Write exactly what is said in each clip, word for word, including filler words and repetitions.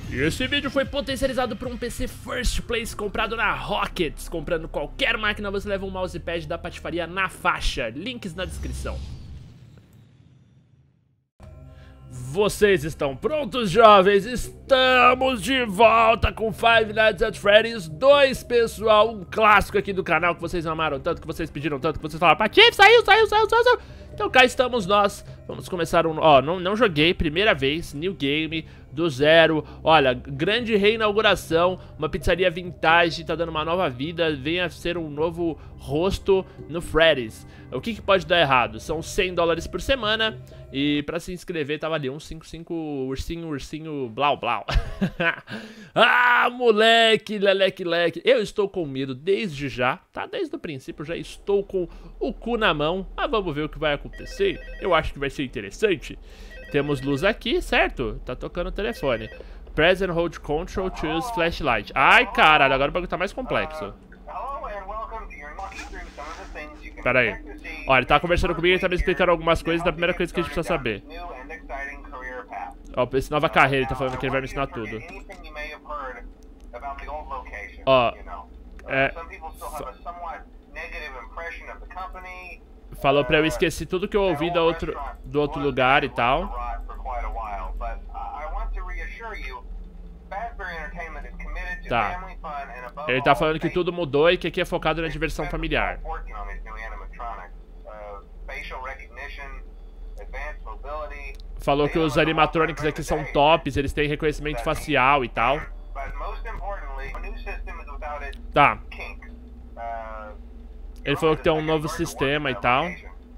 E esse vídeo foi potencializado por um P C First Place comprado na Rockets. Comprando qualquer máquina você leva um mousepad da patifaria na faixa. Links na descrição. Vocês estão prontos, jovens? Estamos de volta com Five Nights at Freddy's dois, pessoal. Um clássico aqui do canal que vocês amaram tanto, que vocês pediram tanto, que vocês falaram: Patife, saiu, saiu, saiu, saiu, saiu. Então cá estamos nós. Vamos começar um... Ó, não, não joguei, primeira vez, new game, do zero. Olha, grande reinauguração, uma pizzaria vintage, tá dando uma nova vida. Venha ser um novo rosto no Freddy's. O que que pode dar errado? São cem dólares por semana. E pra se inscrever tava ali um cinco cinco ursinho, ursinho, blau, blau. Ah, moleque, leleque, leque. Eu estou com medo desde já, tá? Desde o princípio já estou com o cu na mão. Mas vamos ver o que vai acontecer. Eu acho que vai ser interessante. Temos luz aqui, certo? Tá tocando o telefone. Press and hold control, choose flashlight. Ai, caralho, agora o bagulho tá mais complexo. Pera aí. Ó, ele tá conversando comigo e ele tá me explicando algumas coisas da primeira coisa que a gente precisa saber. Ó, essa nova carreira, ele tá falando que ele vai me ensinar tudo. Ó, é... Falou pra eu esquecer tudo que eu ouvi do outro, do outro lugar e tal. Tá. Ele tá falando que tudo mudou e que aqui é focado na diversão familiar. Falou que os animatronics aqui são tops, eles têm reconhecimento facial e tal. Tá. Ele falou que tem um novo sistema e tal.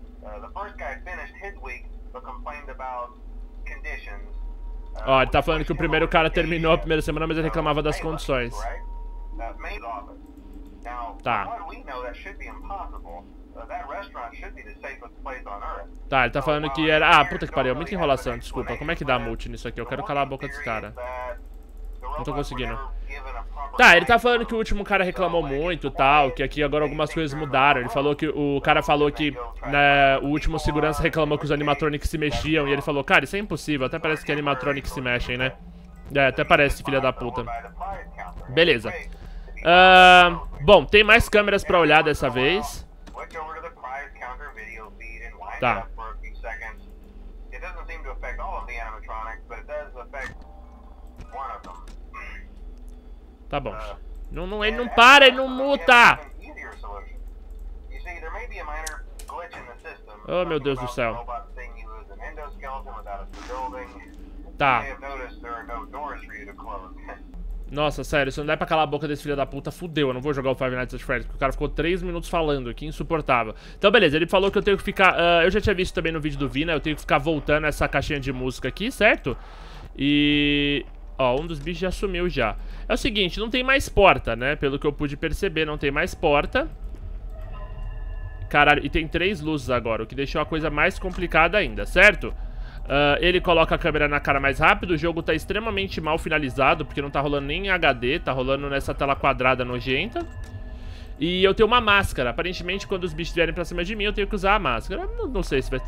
Ó, ele tá falando que o primeiro cara terminou a primeira semana, mas ele reclamava das condições. Tá. Tá, ele tá falando que era... Ah, puta que pariu, muita enrolação, desculpa. Como é que dá multi nisso aqui? Eu quero calar a boca desse cara. Não tô conseguindo. Tá, ele tá falando que o último cara reclamou muito e tal, que aqui agora algumas coisas mudaram. Ele falou que... O cara falou que né, o último segurança reclamou que os animatronics se mexiam. E ele falou, cara, isso é impossível. Até parece que animatronics se mexem, né? É, até parece, filha da puta. Beleza. Uh, bom, tem mais câmeras pra olhar dessa vez. Tá. Tá bom. Não, não, ele não para, ele não muta! Oh, meu Deus do céu. Tá. Nossa, sério, se não der pra calar a boca desse filho da puta, fudeu. Eu não vou jogar o Five Nights at Freddy's, porque o cara ficou três minutos falando aqui, insuportável. Então, beleza, ele falou que eu tenho que ficar... Uh, eu já tinha visto também no vídeo do Vina, eu tenho que ficar voltando essa caixinha de música aqui, certo? E... Ó, um dos bichos já sumiu já. É o seguinte, não tem mais porta, né? Pelo que eu pude perceber, não tem mais porta. Caralho, e tem três luzes agora, o que deixou a coisa mais complicada ainda, certo? Uh, ele coloca a câmera na cara mais rápido. O jogo tá extremamente mal finalizado, porque não tá rolando nem em H D, tá rolando nessa tela quadrada nojenta. E eu tenho uma máscara. Aparentemente, quando os bichos vierem pra cima de mim, eu tenho que usar a máscara. Não, não sei se vai...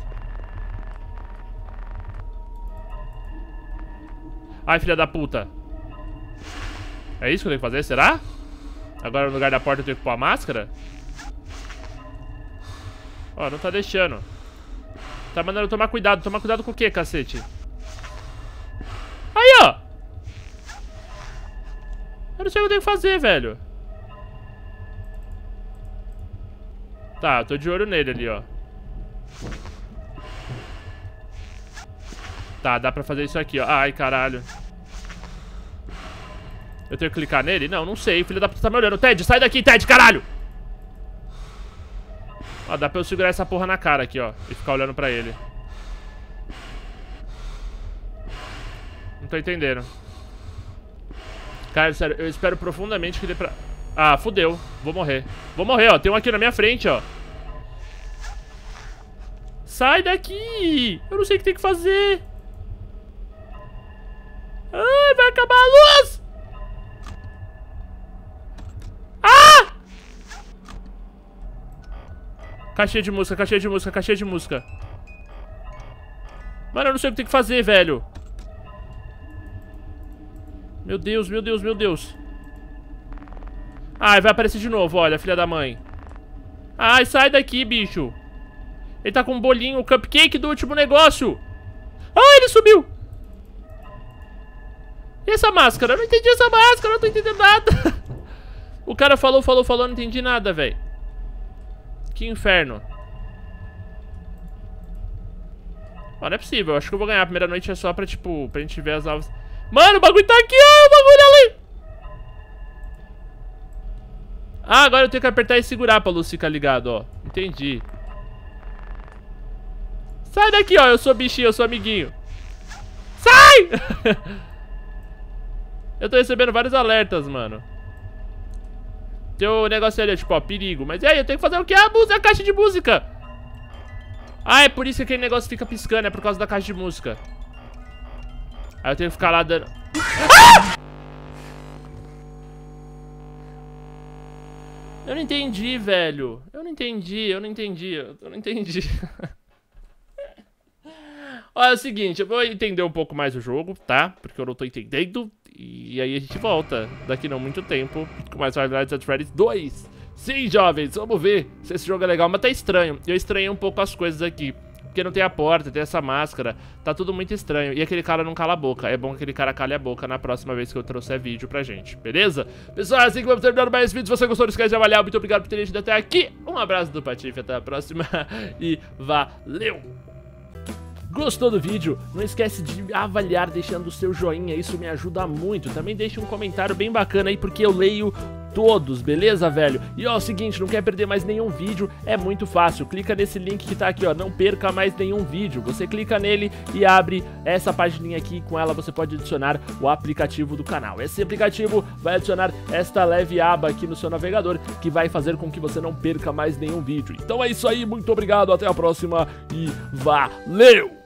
Ai, filha da puta. É isso que eu tenho que fazer? Será? Agora no lugar da porta eu tenho que pôr a máscara? Ó, não tá deixando. Tá mandando tomar cuidado. Tomar cuidado com o que, cacete? Aí, ó. Eu não sei o que eu tenho que fazer, velho. Tá, eu tô de olho nele ali, ó. Tá, dá pra fazer isso aqui, ó. Ai, caralho. Eu tenho que clicar nele? Não, não sei. Filho da puta tá me olhando. Ted, sai daqui, Ted, caralho! Ó, dá pra eu segurar essa porra na cara aqui, ó. E ficar olhando pra ele. Não tô entendendo. Cara, sério, eu espero profundamente que dê pra... Ah, fudeu. Vou morrer. Vou morrer, ó. Tem um aqui na minha frente, ó. Sai daqui! Eu não sei o que tem que fazer. Ai, vai acabar a luz! Ah! Caixinha de música, caixinha de música, caixinha de música. Mano, eu não sei o que tem que fazer, velho. Meu Deus, meu Deus, meu Deus. Ai, vai aparecer de novo, olha, filha da mãe. Ai, sai daqui, bicho. Ele tá com um bolinho, o cupcake do último negócio. Ai, ele subiu. E essa máscara? Eu não entendi essa máscara, eu não tô entendendo nada. O cara falou, falou, falou, não entendi nada, velho. Que inferno. Ó, não é possível, eu acho que eu vou ganhar. A primeira noite é só pra, tipo, pra gente ver as novas... Mano, o bagulho tá aqui, ó, o bagulho ali. Ah, agora eu tenho que apertar e segurar pra luz ficar ligado, ó. Entendi. Sai daqui, ó, eu sou bichinho, eu sou amiguinho. Sai! Eu tô recebendo vários alertas, mano. Tem o negócio ali, tipo, ó, perigo. Mas e aí, eu tenho que fazer o quê? A música, a caixa de música. Ah, é por isso que aquele negócio fica piscando, é por causa da caixa de música. Aí eu tenho que ficar lá dando... Ah! Eu não entendi, velho. Eu não entendi, eu não entendi, eu não entendi. Olha, é o seguinte, eu vou entender um pouco mais o jogo, tá? Porque eu não tô entendendo. E aí a gente volta daqui não muito tempo com mais Five Nights at Freddy's dois. Sim, jovens, vamos ver se esse jogo é legal. Mas tá estranho, eu estranhei um pouco as coisas aqui. Porque não tem a porta, tem essa máscara. Tá tudo muito estranho. E aquele cara não cala a boca. É bom que aquele cara cale a boca na próxima vez que eu trouxer vídeo pra gente, beleza? Pessoal, é assim que vamos terminar mais vídeos. Se você gostou, não esquece de avaliar. Muito obrigado por ter ido até aqui. Um abraço do Patife, até a próxima. E valeu! Gostou do vídeo? Não esquece de avaliar deixando o seu joinha, isso me ajuda muito. Também deixe um comentário bem bacana aí, porque eu leio todos, beleza, velho? E ó, é o seguinte, não quer perder mais nenhum vídeo? É muito fácil, clica nesse link que tá aqui, ó, não perca mais nenhum vídeo. Você clica nele e abre essa pagininha aqui, com ela você pode adicionar o aplicativo do canal. Esse aplicativo vai adicionar esta leve aba aqui no seu navegador, que vai fazer com que você não perca mais nenhum vídeo. Então é isso aí, muito obrigado, até a próxima e valeu!